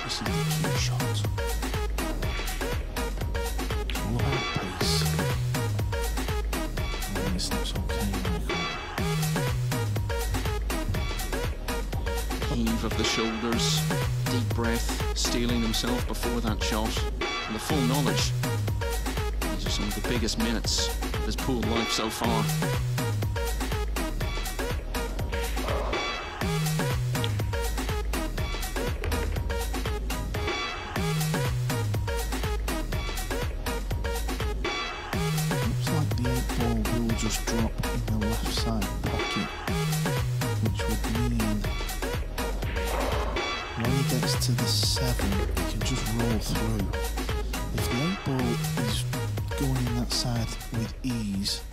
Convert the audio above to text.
This is the key shot. It's all about pace. Oh, this looks okay, Michael. Heave of the shoulders, deep breath, steeling himself before that shot, and the full knowledge. These are some of the biggest minutes of his pool life so far. Looks like the 8-ball will just drop in the left side pocket, which would mean when he gets to the 7, he can just roll through. If the 8-ball is going in that side with ease,